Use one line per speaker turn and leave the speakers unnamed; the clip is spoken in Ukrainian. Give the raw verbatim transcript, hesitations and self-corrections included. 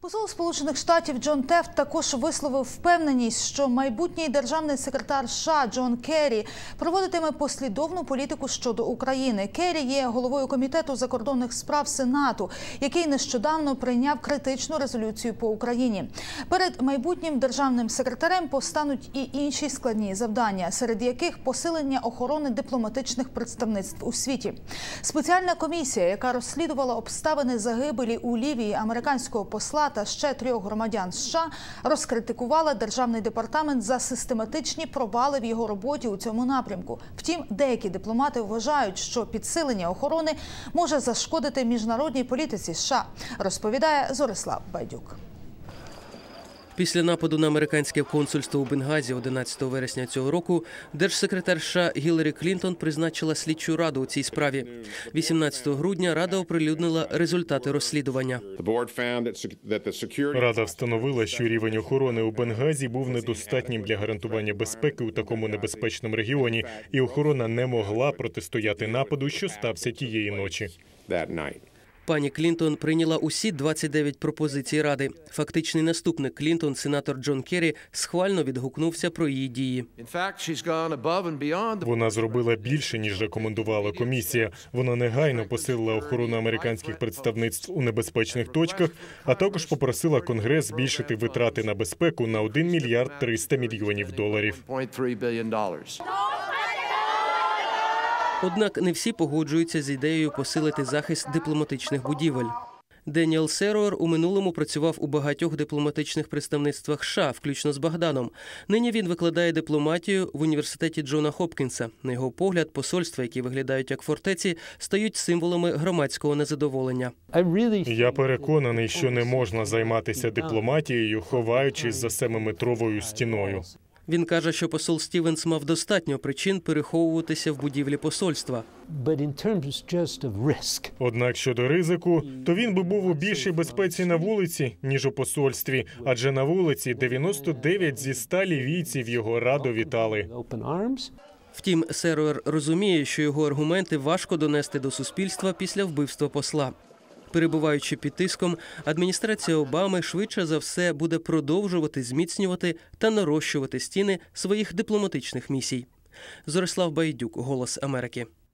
Посол Сполучених Штатів Джон Тефт також висловив впевненість, що майбутній державний секретар США Джон Керрі проводитиме послідовну політику щодо України. Керрі є головою Комітету закордонних справ Сенату, який нещодавно прийняв критичну резолюцію по Україні. Перед майбутнім державним секретарем постануть і інші складні завдання, серед яких посилення охорони дипломатичних представництв у світі. Спеціальна комісія, яка розслідувала обставини загибелі у Лівії американського посла та ще трьох громадян США, розкритикувала Державний департамент за систематичні провали в його роботі у цьому напрямку. Втім, деякі дипломати вважають, що підсилення охорони може зашкодити міжнародній політиці США, розповідає Зорислав Байдюк.
Після нападу на американське консульство у Бенгазі одинадцятого вересня цього року держсекретар США Гіларі Клінтон призначила слідчу раду у цій справі. вісімнадцятого грудня рада оприлюднила результати розслідування.
Рада встановила, що рівень охорони у Бенгазі був недостатнім для гарантування безпеки у такому небезпечному регіоні, і охорона не могла протистояти нападу, що стався тієї ночі.
Пані Клінтон прийняла усі двадцять дев'ять пропозицій Ради. Фактичний наступник Клінтон, сенатор Джон Керрі, схвально відгукнувся про її дії.
Вона зробила більше, ніж рекомендувала комісія. Вона негайно посилила охорону американських представництв у небезпечних точках, а також попросила Конгрес збільшити витрати на безпеку на один мільярд триста мільйонів доларів.
Однак не всі погоджуються з ідеєю посилити захист дипломатичних будівель. Деніел Серуер у минулому працював у багатьох дипломатичних представництвах США, включно з Багданом. Нині він викладає дипломатію в університеті Джона Хопкінса. На його погляд, посольства, які виглядають як фортеці, стають символами громадського незадоволення.
Я переконаний, що не можна займатися дипломатією, ховаючись за семиметровою стіною.
Він каже, що посол Стівенс мав достатньо причин переховуватися в будівлі посольства.
Однак щодо ризику, то він би був у більшій безпеці на вулиці, ніж у посольстві, адже на вулиці дев'яносто дев'ять зі ста лівійців його радо вітали.
Втім, Серуер розуміє, що його аргументи важко донести до суспільства після вбивства посла. Перебуваючи під тиском, адміністрація Обами швидше за все буде продовжувати зміцнювати та нарощувати стіни своїх дипломатичних місій. Зорислав Байдюк, «Голос Америки».